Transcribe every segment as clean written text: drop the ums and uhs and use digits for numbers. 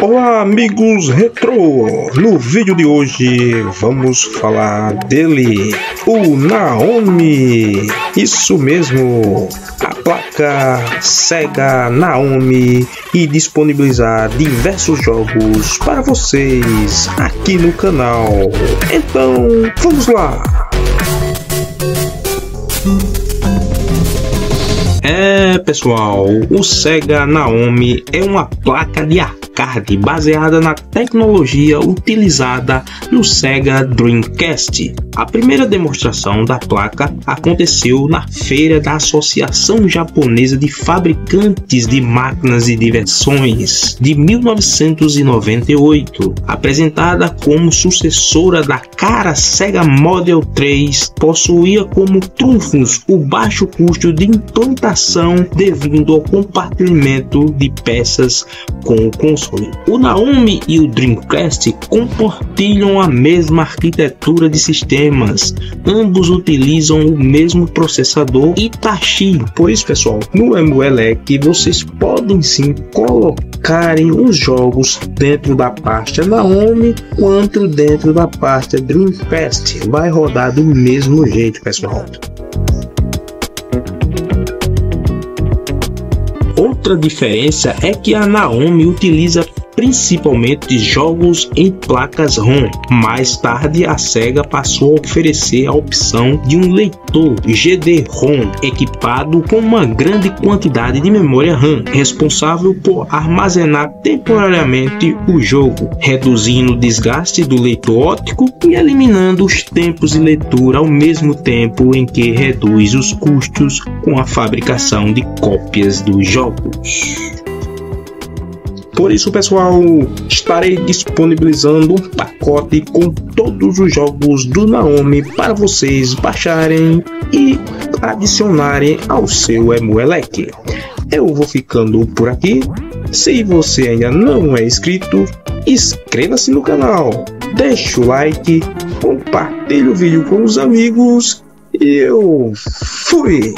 Olá amigos retrô, no vídeo de hoje vamos falar dele, o Naomi, isso mesmo, a placa Sega Naomi, e disponibilizar diversos jogos para vocês aqui no canal. Então vamos lá! Pessoal, o Sega Naomi é uma placa de arcade baseada na tecnologia utilizada no Sega Dreamcast. A primeira demonstração da placa aconteceu na feira da Associação Japonesa de Fabricantes de Máquinas de Diversões de 1998. Apresentada como sucessora da cara Sega Model 3, possuía como trunfos o baixo custo de implantação devido ao compartilhamento de peças com o console. O Naomi e o Dreamcast compartilham a mesma arquitetura de sistemas, ambos utilizam o mesmo processador Hitachi. Por isso, pessoal, no Emuelec vocês podem sim colocarem os jogos dentro da pasta Naomi quanto dentro da pasta Dreamcast, vai rodar do mesmo jeito, pessoal. Outra diferença é que a Naomi utiliza principalmente jogos em placas ROM. Mais tarde a Sega passou a oferecer a opção de um leitor GD-ROM equipado com uma grande quantidade de memória RAM, responsável por armazenar temporariamente o jogo, reduzindo o desgaste do leitor óptico e eliminando os tempos de leitura, ao mesmo tempo em que reduz os custos com a fabricação de cópias dos jogos. Por isso, pessoal, estarei disponibilizando um pacote com todos os jogos do Naomi para vocês baixarem e adicionarem ao seu Emuelec. Eu vou ficando por aqui. Se você ainda não é inscrito, inscreva-se no canal, deixe o like, compartilhe o vídeo com os amigos e eu fui!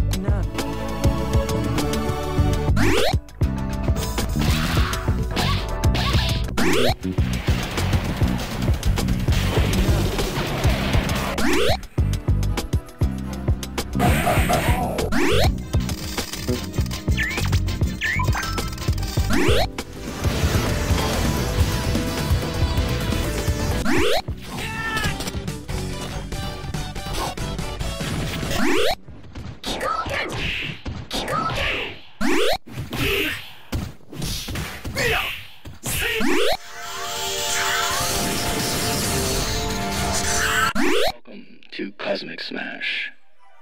To Cosmic Smash.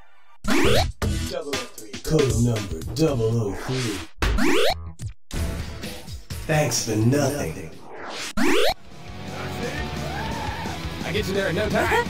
Code number 003. Thanks for nothing. I get you there in no time.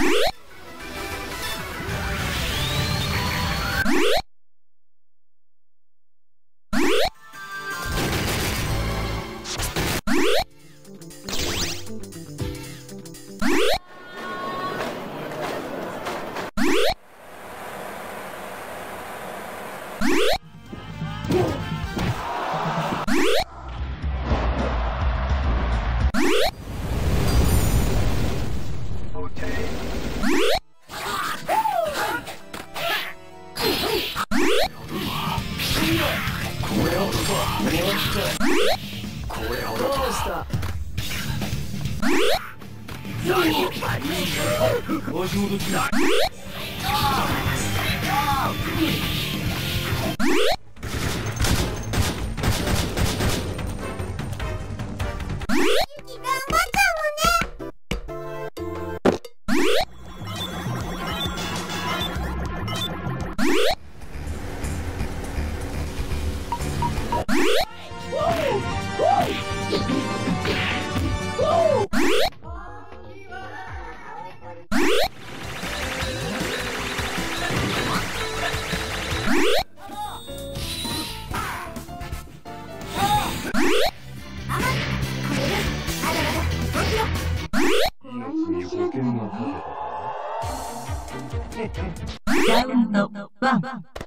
Round 1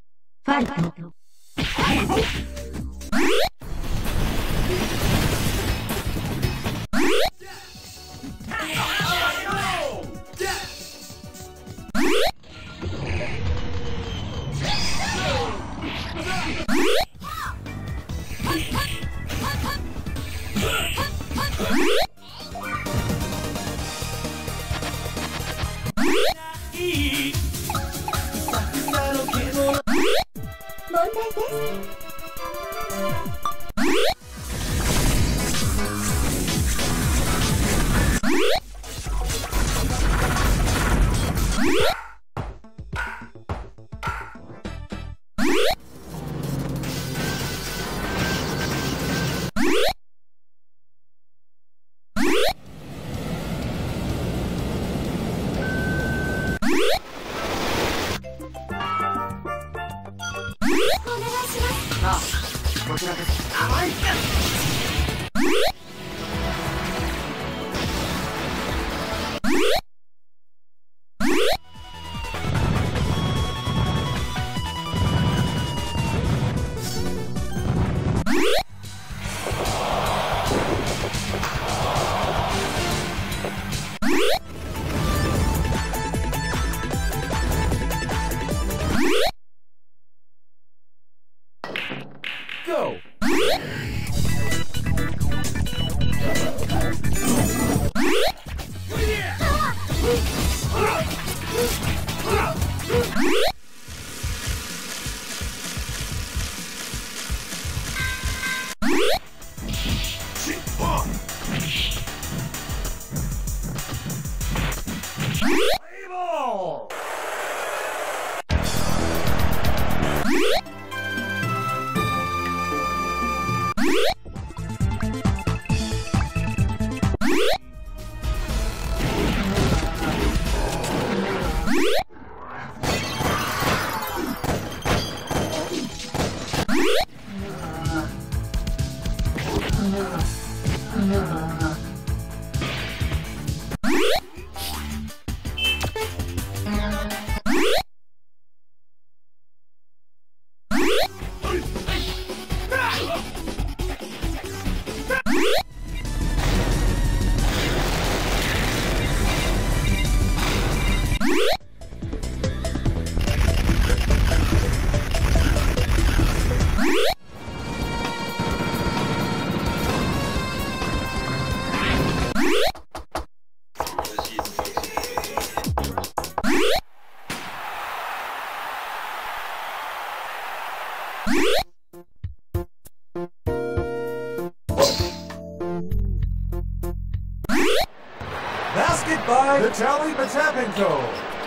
Fight! Ball! Basket by Vitaly Potapenko.